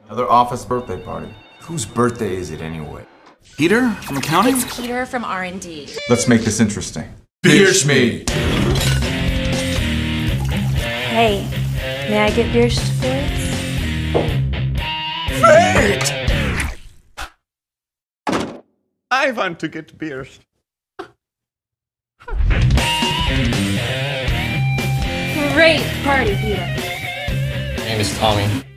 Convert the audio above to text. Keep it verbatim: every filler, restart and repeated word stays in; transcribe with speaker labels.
Speaker 1: Another office birthday party. Whose birthday is it anyway?
Speaker 2: Peter from accounting?
Speaker 3: It's Peter from R and D.
Speaker 1: Let's make this interesting. Biersch me!
Speaker 4: Hey, may I get Biersch sports?
Speaker 1: Fate!
Speaker 5: I want to get Biersch.
Speaker 4: Great party, Peter.
Speaker 6: My name is Tommy.